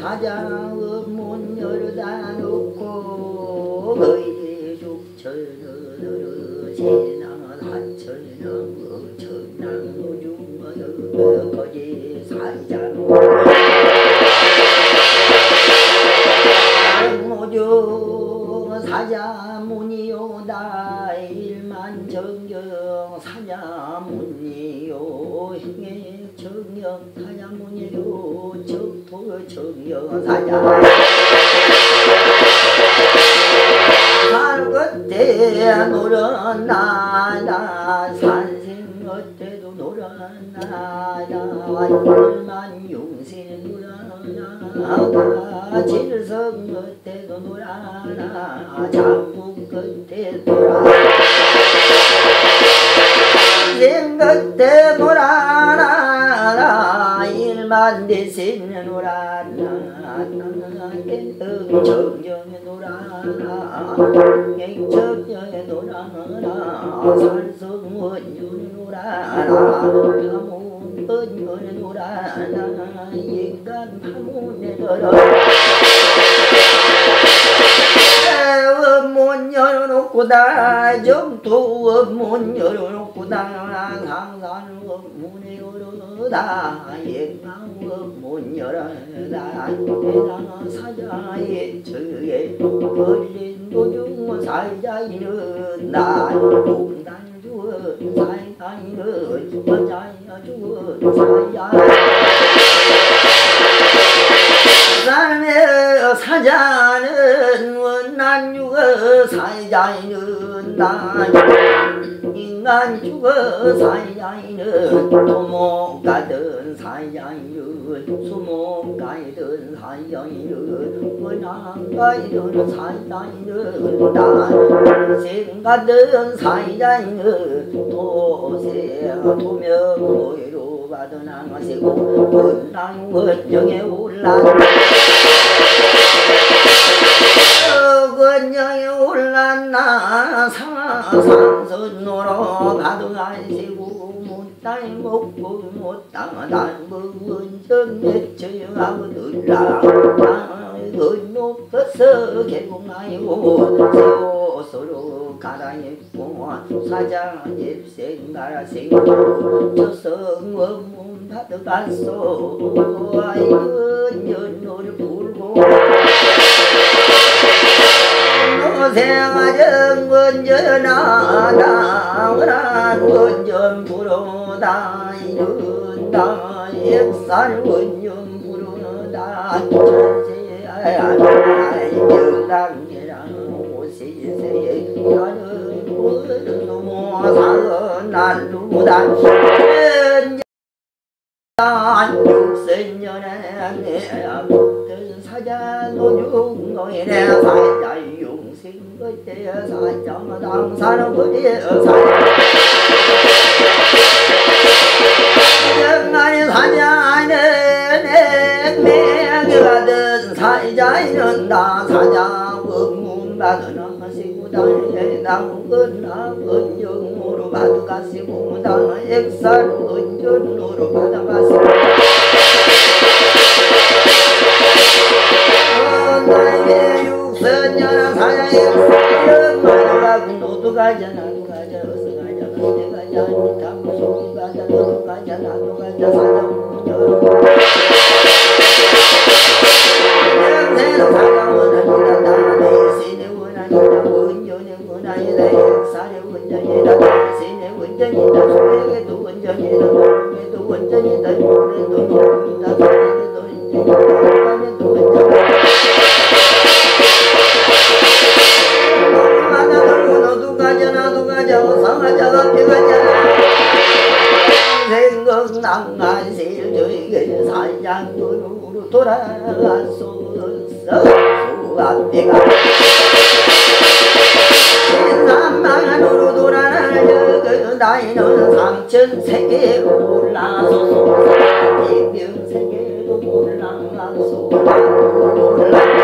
사자의 문 열어다 놓고 너희 죽천으로 신앙 하천으로 천당무중어여 거기 사자 모중 사자문이요다 일만정경 사자문이요 행해정경 사자문이요 적토정경 사자 산 끝에 노련나다 산생 끝에도 노련나다 일만 용신 노련나다 질성 끝에도 노련나다 장국 끝에 노란 산생 끝에 노련나다 일만 대신 노련나다 정경에 노라나 갱정에 노라나 살성원윤에 노라나 파문은윤에 노라나 인간 파문에 노라 문 열어놓고다 정토 문 열어놓고다 항상 문에 열어다 예강 문 열어다 사자의 저에 걸린 도중 사자이는 나 동단 주은 사자이는 여자야 주은 사자 사람의 사자는 원난 죽어 사자이는 나 인간 죽어 사자이는 도목 가든 사자이는 수목 가이든 사자이는 원한 가이든 사자이는 나 생가든 사자이는 도세 도명의로 받은 항시고 원랑 원정에 올라 원정에 올랐나 상선으로 가득하시고 못당 먹고 못당 단문전 내쳐하고들라 건너서 개봉하이고 세옷으로 갈아입고 사장 입생 가라생고 저성원문 받아갔소 아이은 연노를 불고 생아정 원전하다 원한 원전 부르다 이른다 액살 원전 부르다 전세야 영랑이랑 오시세에 나는 모사은 날루다 육선년에 붙은 사자 노중노인의 사자 용생 그때 사자 당사는 그때 사자 정안의 사자는 맥맥이가든 사자이는 다 사자 법문 받으나 가시고 달에 남은 남은 영으로 받아가시고 다 액살 은전으로 받아가시고 나의 육선녀나 사자 액살은 받아가고 너도 가자 나도 가자 어서 가자 너도 가자 니타고 소리 가자 너도 가자 나도 가자 사자 문전 영생은 사자 원한이다 나의 신의 원한이다 원전의 원한이다 액살의 원전이다 신의 원전이다 소에게도 원전이다 노에도 원전이다 노에도 원전이다 소에게도 원전이다 안에도 원전이다 하나 걸고 너도 가자 나도 가자 어서 가자 앞에 가자 생각난간실 저에게 살장으로 돌아가소서 수 앞에 가 신산만으로 돌아가려 나이는 상천세계로 올라서서 백명세계로 올라가소 올라